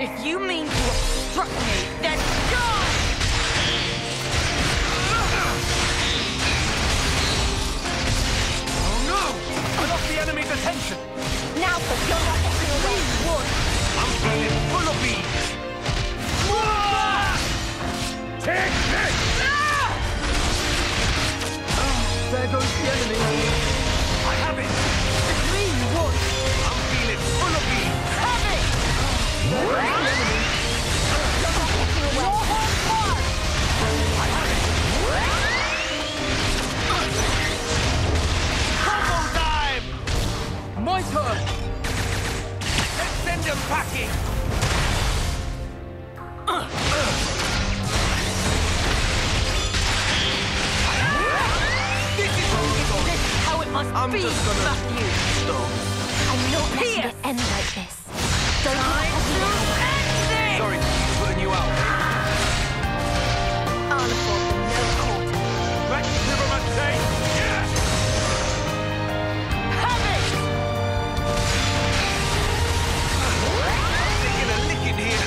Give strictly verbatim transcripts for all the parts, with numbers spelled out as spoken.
If you mean to obstruct me, then die! Oh no! I lost the enemy's attention! Now for your three, one! I'm feeling full of beans! Take this! There goes the enemy. I have it! Three, one! I'm feeling full of beans! Have it! There goes the enemy. Your whole part! I have it! Combo time! My turn. Let's send them packing! This is what we got! This is how it must I'm be, just gonna Matthew! stop. I'm not letting Here. it end like this. Don't Time let to end this! Sorry, putting you out. I'll afford them no quarter. Maximum attack! Yeah! Have it! Taking a licking here.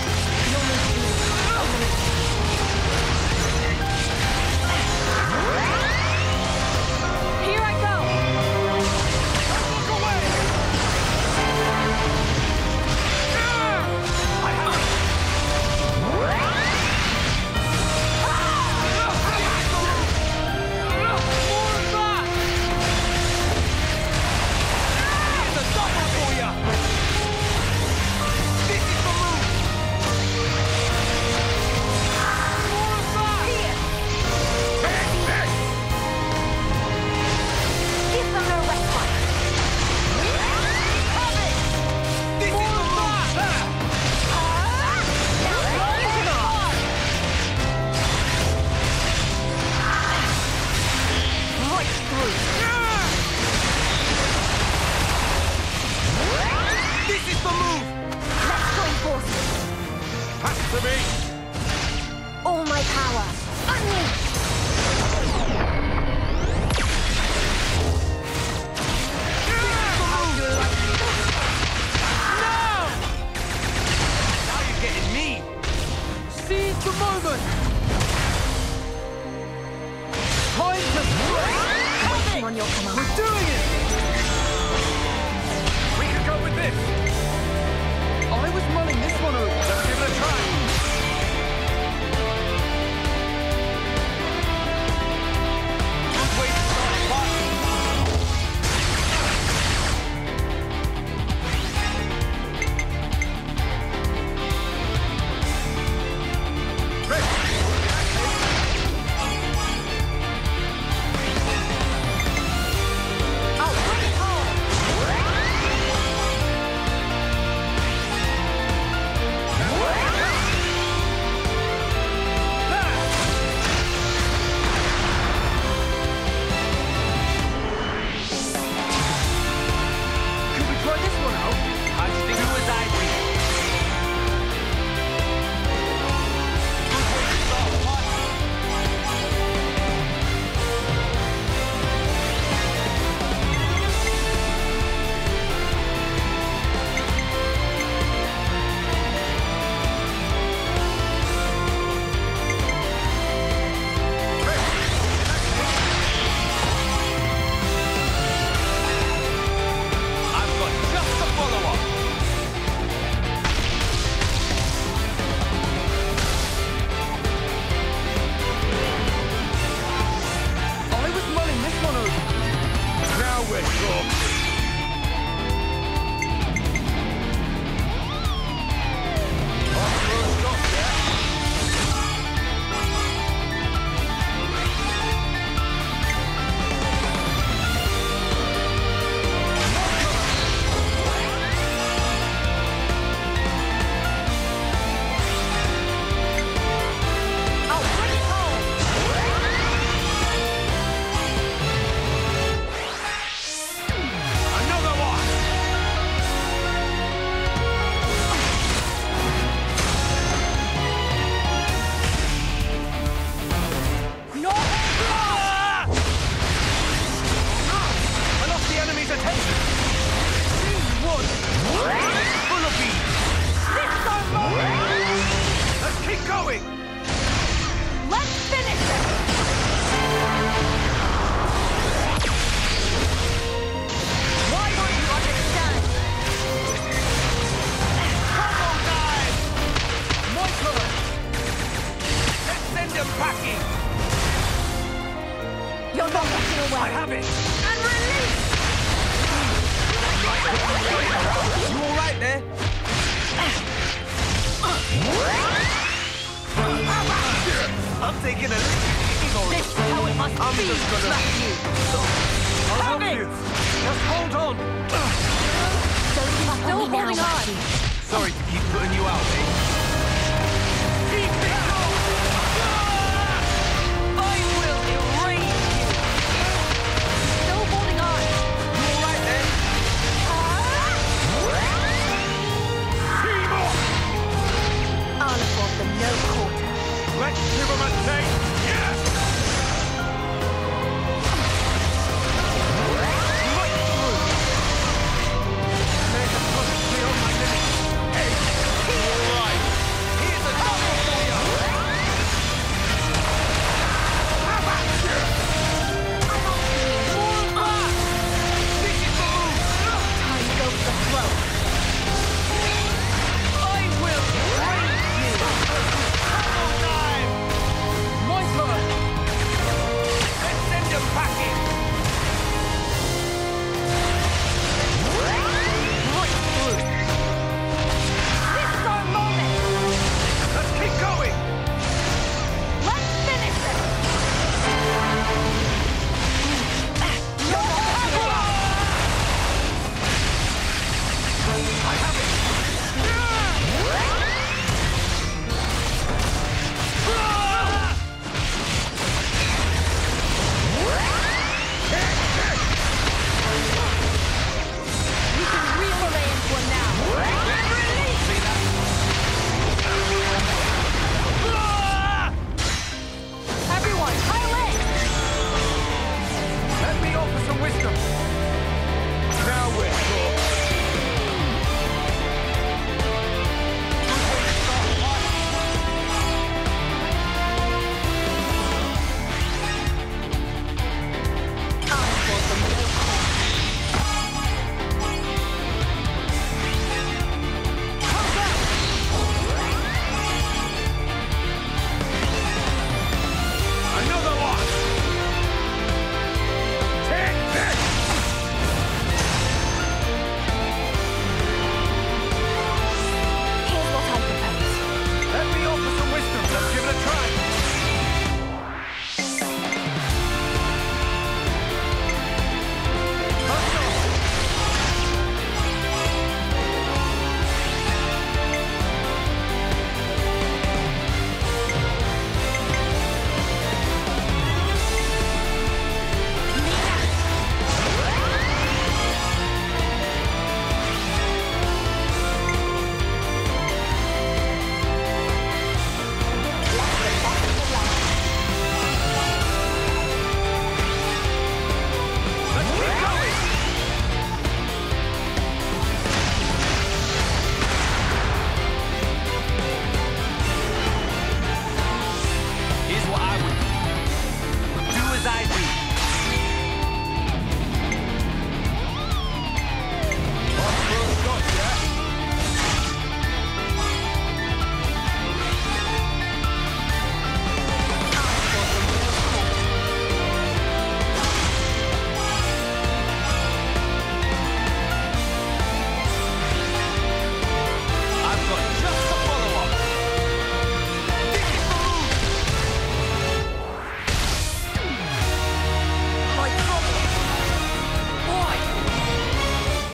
Here I go! Don't walk away! Ah! taking a licking on This is how it must I'm be, just gonna- Matthew. I'll Have help it! you. Just hold on. Don't give up Still on me now, holding on. Matthew. Sorry to keep putting you out, eh?